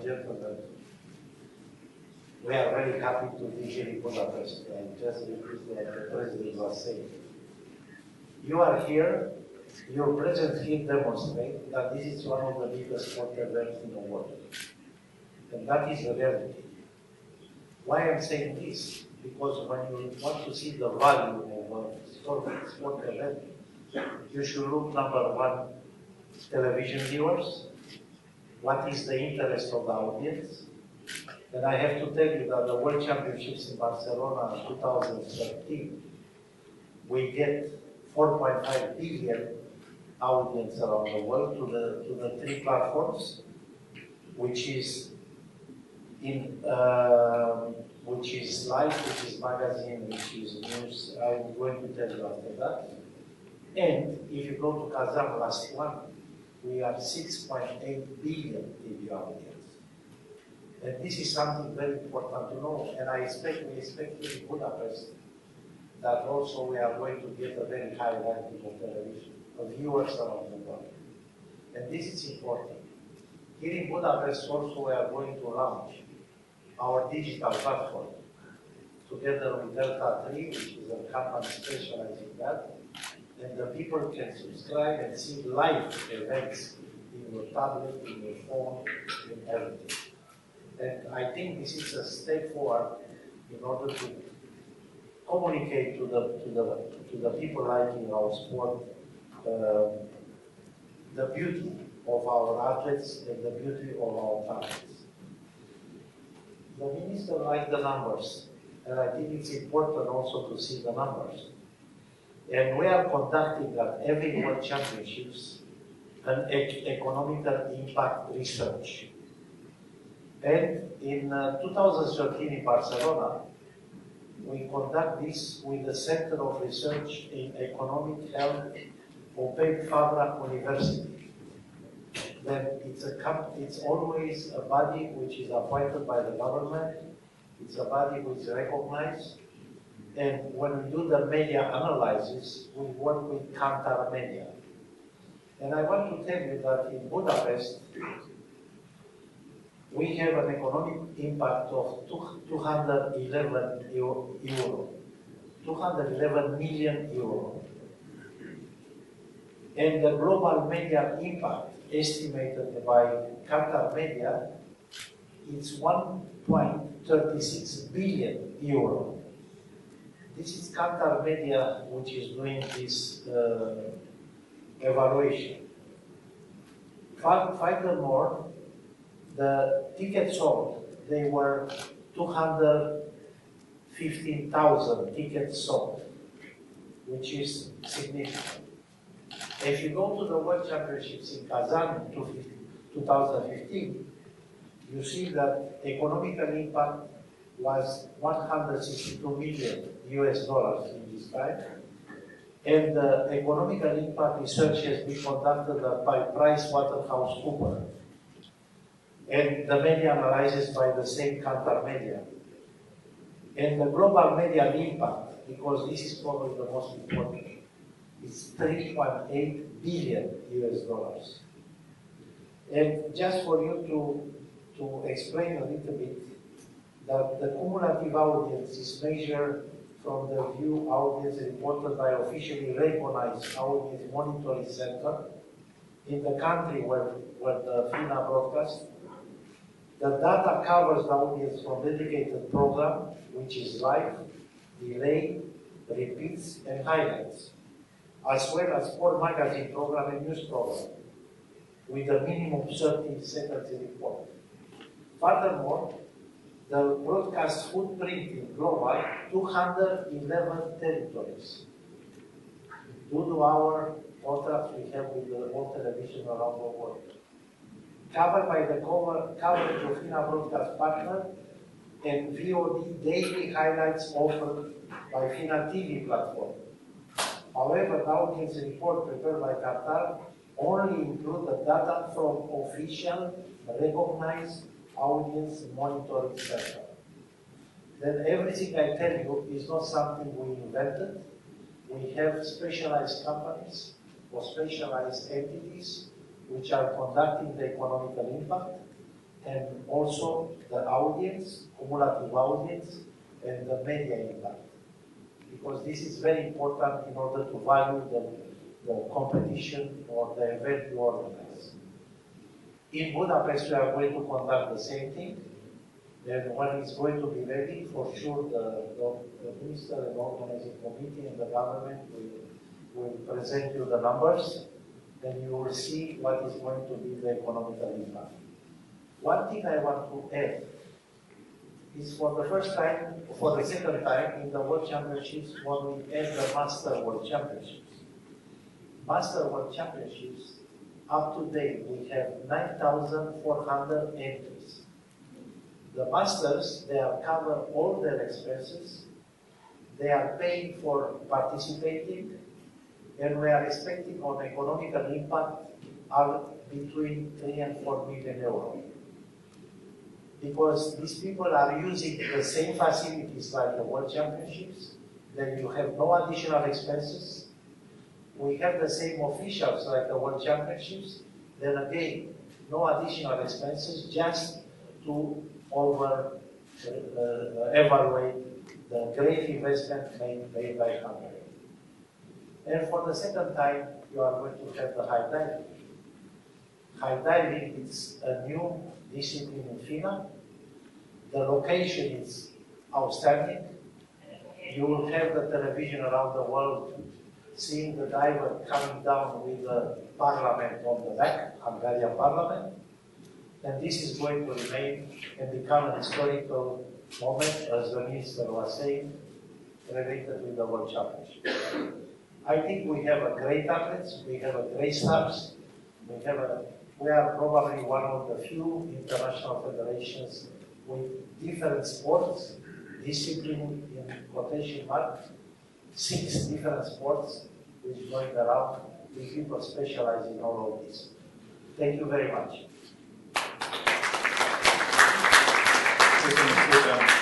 and gentlemen, we are very happy to be here in Budapest, and just repeat what the President was saying. You are here, your presence here demonstrates that this is one of the biggest sport events in the world. And that is the reality. Why I'm saying this? Because when you want to see the value of a sport event, you should look, number one, television viewers. What is the interest of the audience? And I have to tell you that the World Championships in Barcelona in 2013, we get 4.5 billion audience around the world to the three platforms, which is which is live, which is magazine, which is news. I'm going to tell you after that. And if you go to Kazan last one, we are 6.8 billion TV audience. And this is something very important to know. And we expect here in Budapest that also we are going to get a very high ranking of television, of viewers around the world. And this is important. Here in Budapest also we are going to launch our digital platform together with Delta 3, which is a company specialized in that. And the people can subscribe and see live events in your tablet, in your phone, in everything. And I think this is a step forward in order to communicate to the people liking our sport the beauty of our athletes and the beauty of our talents. The minister liked the numbers, and I think it's important also to see the numbers. And we are conducting at every World Championships an economical impact research. And in 2013 in Barcelona, we conduct this with the Center of Research in Economic Health Pompeu Fabra University. Then it's always a body which is appointed by the government. It's a body which is recognized. And when we do the media analysis, we work with Kantar Media. And I want to tell you that in Budapest, we have an economic impact of 211 million euro. And the global media impact estimated by Kantar Media is 1.36 billion euro. This is Kantar Media which is doing this evaluation. Furthermore, the tickets sold, they were 215,000 tickets sold, which is significant. If you go to the World Championships in Kazan in 2015, you see that economical impact was 162 million US dollars in this time. And the economical impact research has been conducted by PricewaterhouseCoopers. And the media analysis by the same Kantar Media. And the global media impact, because this is probably the most important, is 3.8 billion US dollars. And just for you to explain a little bit, that the cumulative audience is measured from the view audience reported by officially recognized audience monitoring center in the country where the FINA broadcasts. The data covers the audience from dedicated program, which is live, delay, repeats, and highlights, as well as sport magazine program and news program, with a minimum 30 seconds report. Furthermore, the broadcast footprint in global 211 territories. Due to our contracts we have with the world television around the world. Covered by the coverage of FINA broadcast partner and VOD daily highlights offered by FINA TV platform. However, the audience report prepared by Qatar only include the data from official recognized audience monitoring center. Then everything I tell you is not something we invented. We have specialized companies or specialized entities which are conducting the economical impact. and also the audience, cumulative audience, and the media impact. Because this is very important in order to value the competition or the event you organize. In Budapest, we are going to conduct the same thing. And when it's going to be ready, for sure the minister and organizing committee and the government will present you the numbers, and you will see what is going to be the economical impact. One thing I want to add is for the second time in the World Championships, when we add the Master World Championships. Master World Championships, up to date, we have 9,400 entries. The Masters, they are cover all their expenses, they are paying for participating, and we are expecting on economical impact are between 3 and 4 million euros. Because these people are using the same facilities like the World Championships, then you have no additional expenses. We have the same officials like the World Championships, then again, no additional expenses, just to evaluate the great investment made by Hungary. And for the second time, you are going to have the high diving. High diving is a new discipline in FINA. The location is outstanding. You will have the television around the world seeing the diver coming down with the parliament on the back, Hungarian parliament. And this is going to remain and become an historical moment, as the minister was saying, related with the World Championship. I think we have a great athletes, we have a great staffs, we are probably one of the few international federations with different sports, discipline in quotation mark, 6 different sports which going around with people specialized in all of this. Thank you very much.